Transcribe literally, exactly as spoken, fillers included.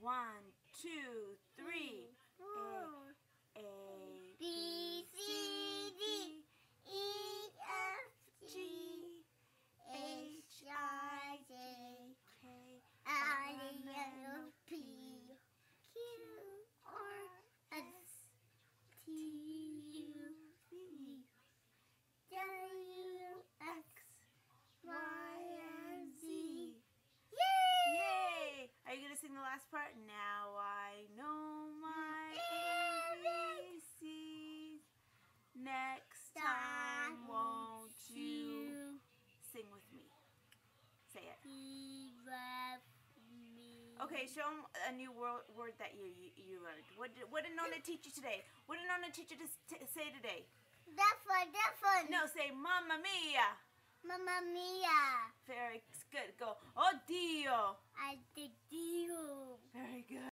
One, two, three. Four. A, A, B, C, D, E, F, G, H, I, J, K, L, M, P, Q, R, S, T, U, V, W, X, Y, and Z. Yay! Yay! Are you going to sing the last part? Now I know my A B Cs. Next time, won't you sing with me? Say it. He left me. Okay, show them a new word, word that you, you you learned. What did, what did Nona teach you today? What did Nona teach you to t say today? That one, that one. No, say Mamma Mia. Mamma mia. Very good. Go, Oddio. I